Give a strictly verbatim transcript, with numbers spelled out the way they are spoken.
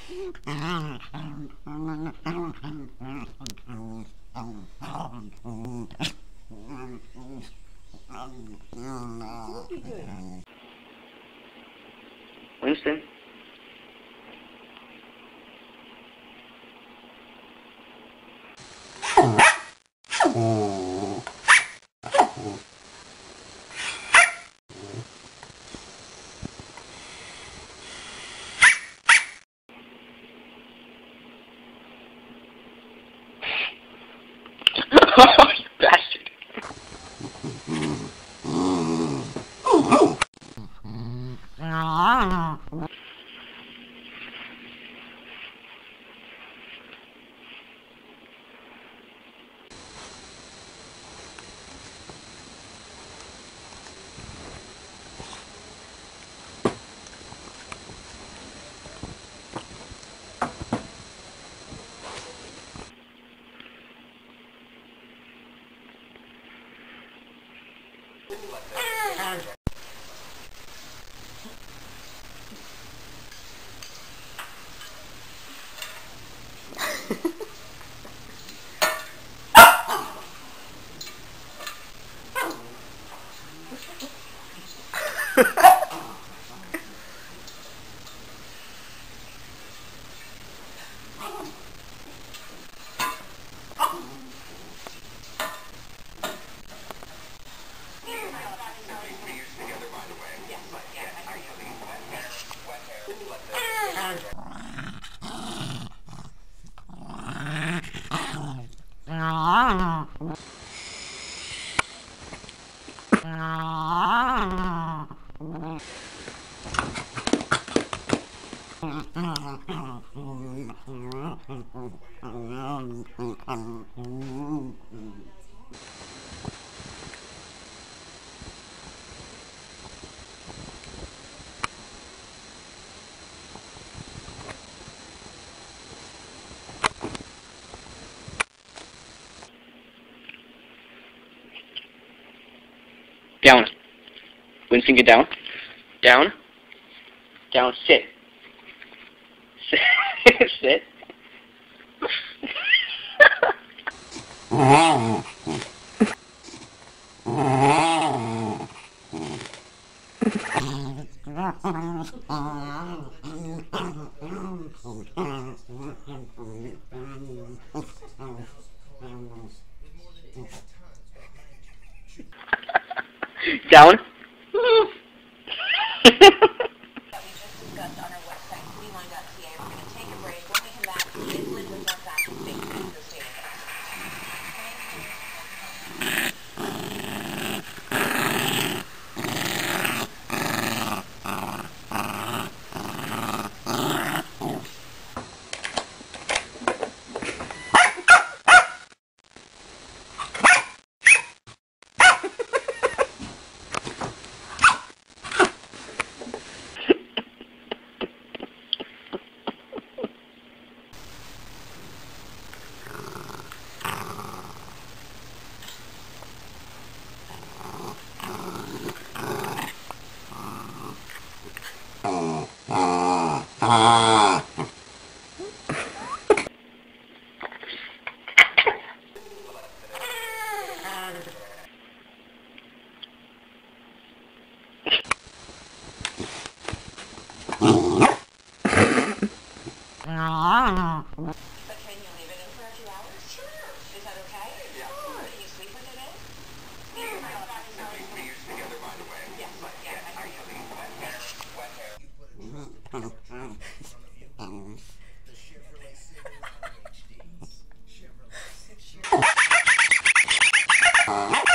Winston? Oh, you bastard! Down. Winston, get down. Down. Down. Sit. Sit. Sit. Down. But can you leave it in for a few hours? Sure. Is that okay? Yeah. Sure. Can you sleep with it in? Yeah. We use it together, by the way. Yes. But yeah, I know you leave wet hair. Wet hair. The Chevrolet Silverado H D. Chevrolet.